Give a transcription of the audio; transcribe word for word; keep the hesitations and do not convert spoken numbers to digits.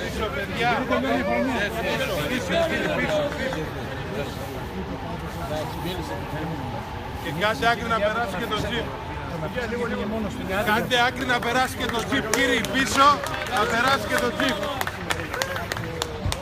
πίσω, παιδιά. Και κάντε άκρη να περάσει και το τζιπ. Κάντε άκρη να περάσει και το τζιπ, κύριοι, πίσω, να περάσει και το τζιπ.